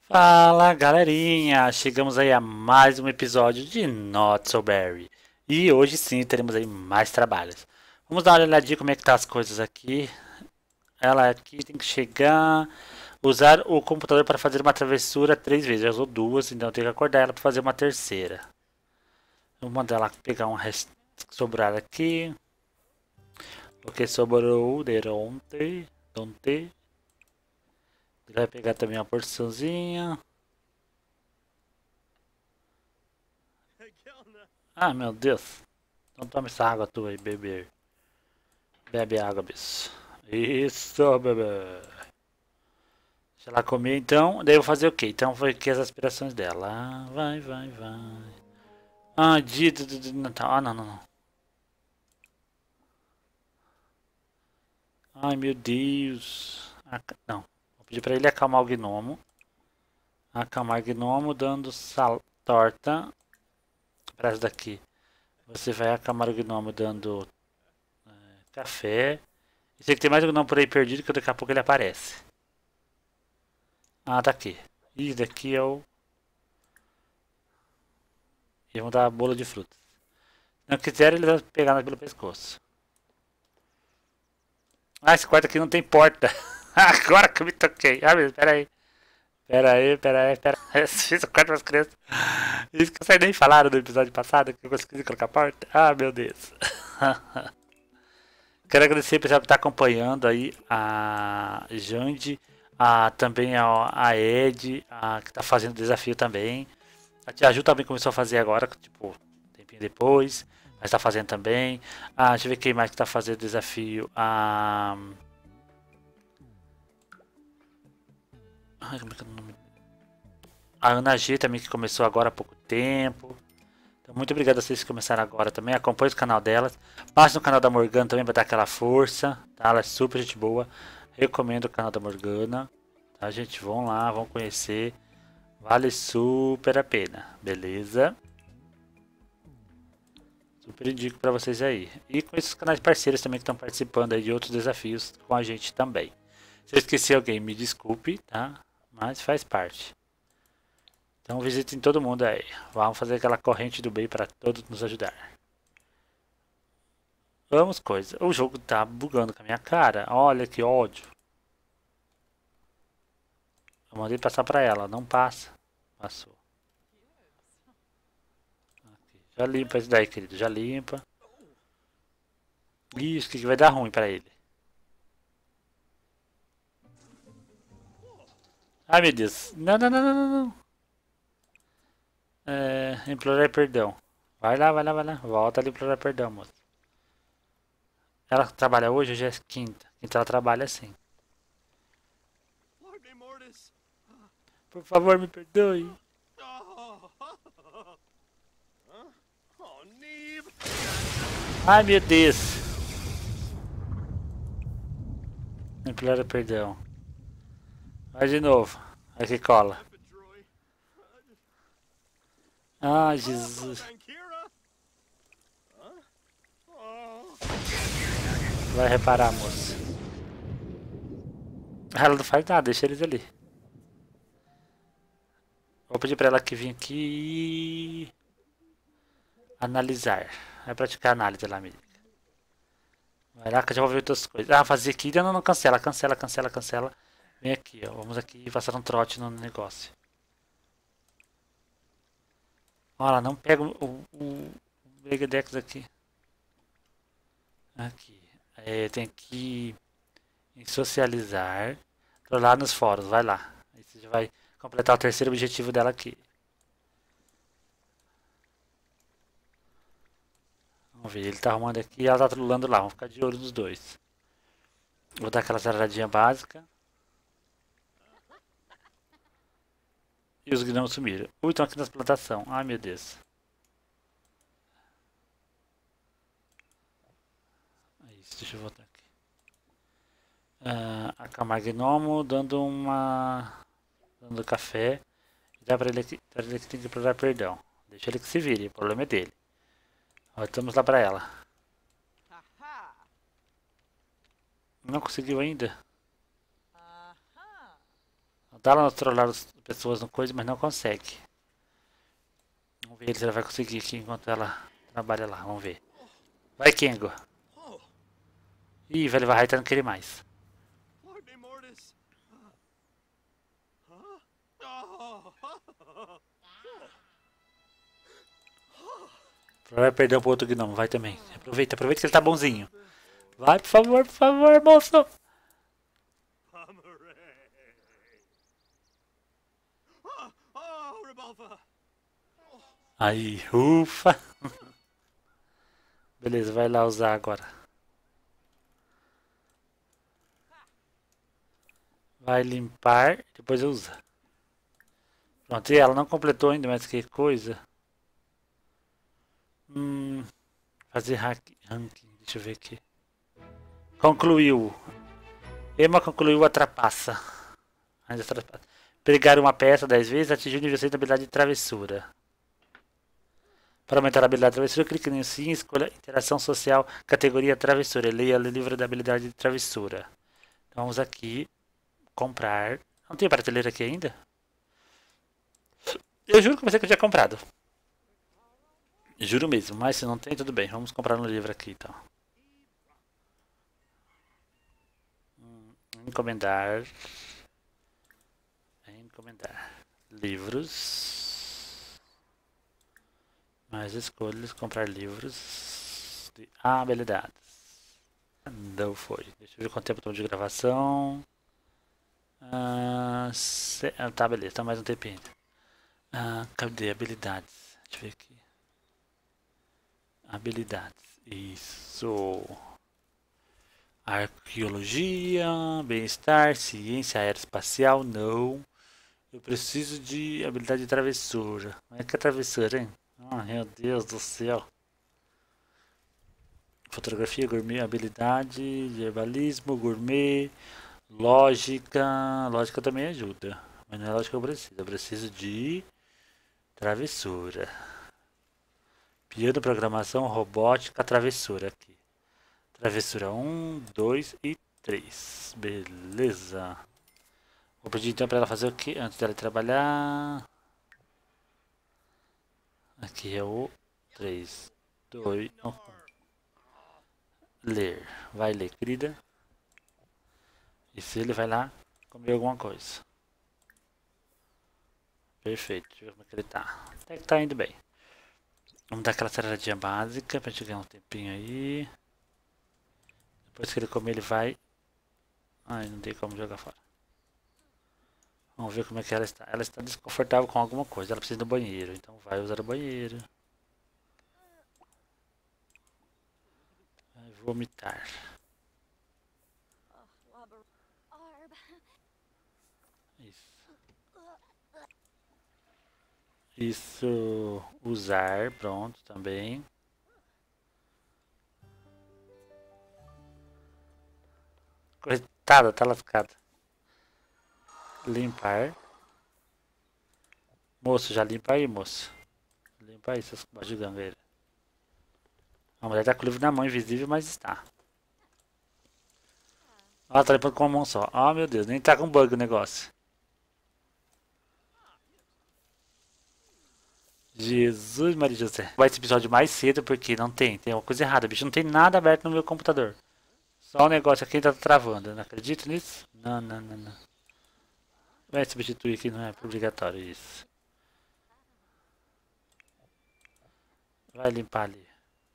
Fala galerinha, chegamos aí a mais um episódio de Not So Berry. E hoje sim teremos aí mais trabalhos. Vamos dar uma olhadinha como é que tá as coisas aqui. Ela aqui tem que chegar, usar o computador para fazer uma travessura 3 vezes. Já usou duas, então eu tenho que acordar ela para fazer uma terceira. Vou mandar ela pegar um resto que sobrar aqui. O que sobrou de ontem. Ele vai pegar também uma porçãozinha. Ah, meu Deus. Então toma essa água tua aí, bebê. Bebe água, bicho. Isso, bebê. Deixa ela comer então. Daí eu vou fazer o quê? Então foi aqui as aspirações dela. Ah, vai, vai, vai. Ah, dia de Natal. Ah, não, não, não. Ai, meu Deus. Não. Vou pedir pra ele acalmar o gnomo. Acalmar o gnomo dando torta. Pra essa daqui. Você vai acalmar o gnomo dando café. E sei que tem mais um gnomo por aí perdido que daqui a pouco ele aparece. Ah, tá aqui. Isso daqui é o. E vamos dar bolo de frutas. Se não quiser, ele vai pegar pelo pescoço. Ah, esse quarto aqui não tem porta. Agora que eu me toquei. Ah, meu, pera aí. Pera aí, pera aí, pera aí. Fiz o quarto para as crianças. Isso que vocês nem falaram no episódio passado, que eu consegui colocar a porta. Ah, meu Deus. Quero agradecer o pessoal que está acompanhando aí. A Jande, também a Ed, que está fazendo o desafio também. A Tia Ju também começou a fazer agora, tipo, um tempinho depois. Mas tá fazendo também. Deixa eu ver quem mais que tá fazendo o desafio. Como é que é o nome? A Ana G também, que começou agora há pouco tempo. Então, muito obrigado a vocês que começaram agora também. Acompanhe o canal delas. Passe no canal da Morgana também para dar aquela força. Tá? Ela é super gente boa. Recomendo o canal da Morgana. Tá, gente? Vão lá, vão conhecer. Vale super a pena. Beleza? Super indico para vocês aí. E com esses canais parceiros também que estão participando aí de outros desafios com a gente também. Se eu esqueci alguém, me desculpe, tá? Mas faz parte. Então visitem todo mundo aí. Vamos fazer aquela corrente do bem para todos nos ajudar. Vamos, coisa. O jogo tá bugando com a minha cara. Olha que ódio. Eu mandei passar para ela, não passa. Passou. Aqui. Já limpa isso daí, querido. Já limpa. Isso, que vai dar ruim para ele. Ai, meu Deus. Não, não, não, não, não, não. Implorar perdão. Vai lá, vai lá, vai lá. Volta ali implorar perdão, moço. Ela trabalha hoje? Hoje é quinta. Quinta ela trabalha assim. Por favor, me perdoe. Ai, meu Deus. Implorar perdão. Vai de novo. Aqui cola. Ah, Jesus. Vai reparar, moça. Ela não faz nada, deixa eles ali. Vou pedir pra ela que vem aqui. Analisar. Vai praticar análise lá, amiga. Vai lá que eu já vou ver outras coisas. Ah, fazer aqui. Não, não, não, cancela, cancela, cancela, cancela. Vem aqui, ó. Vamos aqui passar um trote no negócio. Olha, não pega o Megadex aqui. Aqui. Tem que em socializar. Tô lá nos fóruns, vai lá. Aí você já vai completar o terceiro objetivo dela aqui. Vamos ver, ele tá arrumando aqui e ela tá trolando lá. Vamos ficar de olho nos dois. Vou dar aquela zaradinha básica. E os gnomos sumiram. Ui, estão aqui nas plantações. Ai, meu Deus. É isso, deixa eu voltar aqui. Acalmar gnomo, dando uma... Dando café. Dá pra ele que tem que provar perdão. Deixa ele que se vire, o problema é dele. Estamos lá pra ela. Não conseguiu ainda? Dá lá trollar as pessoas no coisa, mas não consegue. Vamos ver se ela vai conseguir aqui enquanto ela trabalha lá. Vamos ver. Vai, Kengo. Ih, velho, vai tá não querer mais. Vai perder pro outro gnomo, vai também. Aproveita, aproveita que ele tá bonzinho. Vai, por favor, moço. Aí, ufa. Beleza, vai lá usar agora. Vai limpar, depois usa. Pronto, e ela não completou ainda, mas que coisa. Fazer ranking, deixa eu ver aqui. Concluiu. Emma concluiu a trapaça. Ainda trapaça. Pregar uma peça 10 vezes atingiu o nível 6 da habilidade de travessura. Para aumentar a habilidade de travessura, clique em sim e escolha interação social, categoria travessura. Leia o livro da habilidade de travessura. Então vamos aqui, comprar. Não tem prateleira aqui ainda? Eu juro que eu pensei que eu tinha comprado. Juro mesmo, mas se não tem, tudo bem. Vamos comprar no livro aqui então. Encomendar. Encomendar. Livros. Mais escolhas, comprar livros de habilidades. Não foi. Deixa eu ver quanto tempo estou de gravação. Tá, beleza, tá mais um tempinho. Cadê habilidades? Deixa eu ver aqui. Habilidades. Isso. Arqueologia, bem-estar, ciência aeroespacial, não. Eu preciso de habilidade de travessura. Como é que é travessura, hein? Meu Deus do céu. Fotografia, gourmet, habilidade, de herbalismo, gourmet, lógica. Lógica também ajuda. Mas não é lógica que eu preciso. Eu preciso de travessura. Piano, programação, robótica, travessura aqui. Travessura 1, 2 e 3. Beleza. Vou pedir então para ela fazer o que? Antes dela trabalhar. Aqui é o 3, 2, 1. Ler. Vai ler, querida. E se ele vai lá comer alguma coisa. Perfeito. Deixa eu ver como é que ele tá. Até que tá indo bem. Vamos dar aquela saradinha básica pra gente ganhar um tempinho aí. Depois que ele comer, ele vai. Ai, não tem como jogar fora. Vamos ver como é que ela está. Ela está desconfortável com alguma coisa. Ela precisa do banheiro. Então vai usar o banheiro. Vai vomitar. Isso. Isso. Usar. Pronto, também. Coitada, tá lascada. Limpar. Moço, já limpa aí, moço. Limpa aí, seus bugigangueiros. A mulher tá com o livro na mão, invisível, mas está. Ela tá limpando com uma mão só. Ah, meu Deus, nem tá com bug o negócio. Jesus, Maria José. Vai esse episódio mais cedo porque não tem. Tem uma coisa errada, bicho. Não tem nada aberto no meu computador. Só o negócio aqui tá travando. Eu não acredito nisso? Não, não, não, não. Vai substituir aqui, não é obrigatório isso. Vai limpar ali.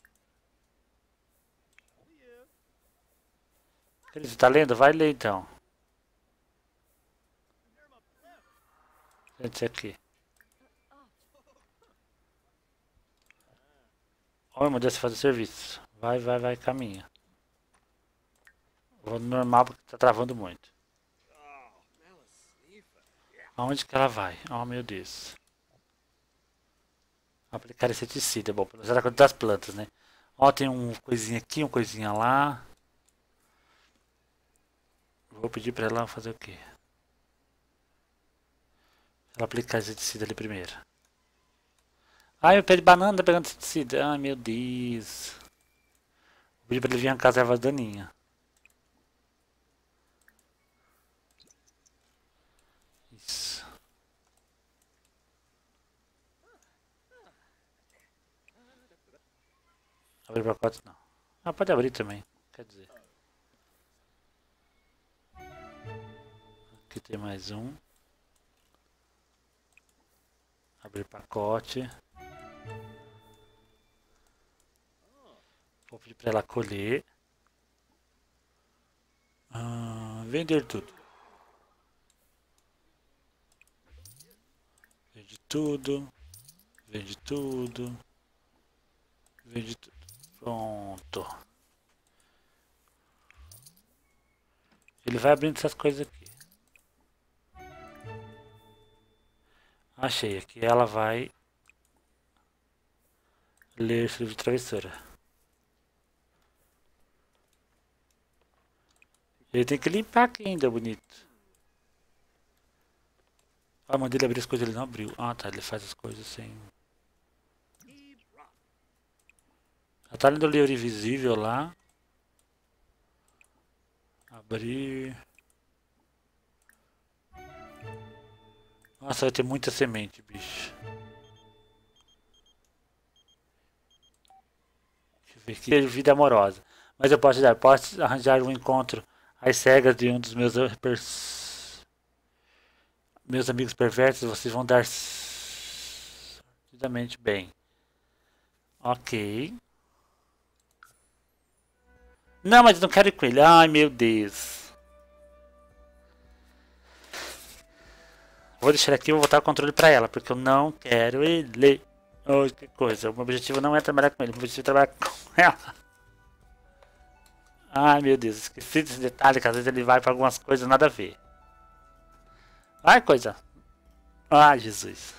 Você tá lendo? Vai ler então. Sente aqui. Olha, meu Deus, você faz o serviço. Vai, vai, vai, caminha. Vou no normal porque tá travando muito. Aonde que ela vai? Oh, meu Deus. Aplicar inseticida. Bom, será que das plantas, né? Ó, tem um coisinha aqui, um coisinha lá. Vou pedir pra ela fazer o quê? Ela aplicar inseticida ali primeiro. Ai, meu pé de banana tá pegando inseticida. Ai, meu Deus. Vou pedir pra ele vir arrancar as ervas daninhas. Abrir pacote não. Ah, pode abrir também. Quer dizer. Aqui tem mais um. Abrir pacote. Vou pedir para ela colher. Vender tudo. Vende tudo. Vende tudo. Vende tudo. Pronto. Ele vai abrindo essas coisas aqui. Achei. Aqui ela vai ler esse livro de travessura. Ele tem que limpar aqui ainda, bonito. Ah, mandei ele abrir as coisas, ele não abriu. Ah, tá, ele faz as coisas sem... Já tá lendo o livro invisível lá. Abrir... Nossa, vai ter muita semente, bicho. Deixa eu ver aqui. Vida amorosa. Mas eu posso ajudar. Posso arranjar um encontro às cegas de um dos meus amigos perversos. Vocês vão dar sordidamente bem. Ok. Não, mas eu não quero ir com ele. Ai, meu Deus. Vou deixar aqui e vou voltar o controle pra ela, porque eu não quero ele. Oh, que coisa. O meu objetivo não é trabalhar com ele, o meu objetivo é trabalhar com ela. Ai, meu Deus, esqueci desse detalhe, que às vezes ele vai pra algumas coisas nada a ver. Ai, coisa. Ai, Jesus.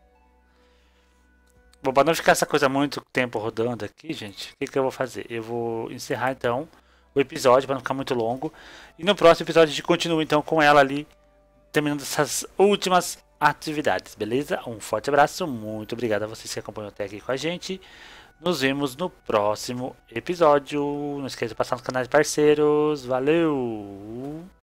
Bom, para não ficar essa coisa muito tempo rodando aqui, gente, o que eu vou fazer? Eu vou encerrar então o episódio para não ficar muito longo. E no próximo episódio a gente continua então com ela ali, terminando essas últimas atividades, beleza? Um forte abraço, muito obrigado a vocês que acompanham até aqui com a gente. Nos vemos no próximo episódio. Não esqueça de passar nos canais parceiros. Valeu!